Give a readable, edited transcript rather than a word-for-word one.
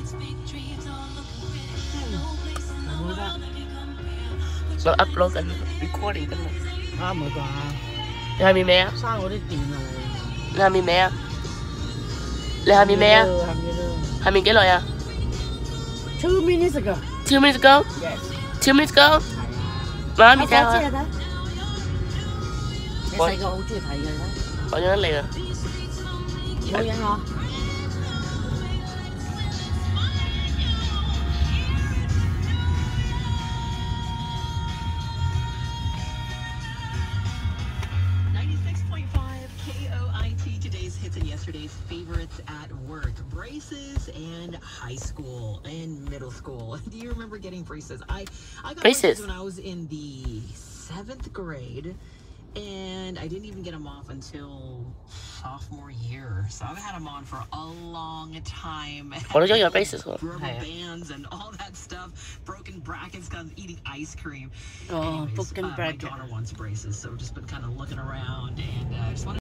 เราอัพโหลดกัน recording กันเลย 30個啊， 你係咪咩啊？ 生我啲電啊你係咪咩啊？你係咪咩啊？係咪幾耐啊 ？2 minutes ago。 2 minutes ago Yes。 2 minutes ago 係啊。 媽咪聽啊！ 你細個好中意睇嘅啦。 我認得你啊！ 冇影我。 Yesterday's favorites at work, braces and high school and middle school. Do you remember getting braces? I got braces when I was in the 7th grade, and I didn't even get them off until sophomore year. So I've had them on for a long time. What are your braces? Rubber bands and all that stuff. Broken brackets because eating ice cream. Oh, Anyways, broken bracket. My daughter wants braces, so we've just been kind of looking around, and I just wanted